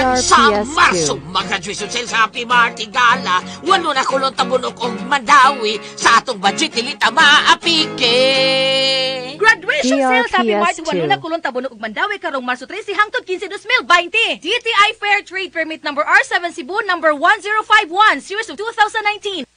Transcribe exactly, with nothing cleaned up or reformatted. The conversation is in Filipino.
R P Sa S Marso, two. mag-graduation sale sa Happy Marty Gala. Walo na kulong tabunok og mandawi. Sa atong budget, ilita maapike. Graduation sale sa Happy D R P S Mart. Walo two. na kulong tabunog ug mandawi karong Marso trese hangtod fifteen dos mil twenty. D T I Fair Trade Permit number R seven Cebu number one zero five one series of two thousand nineteen.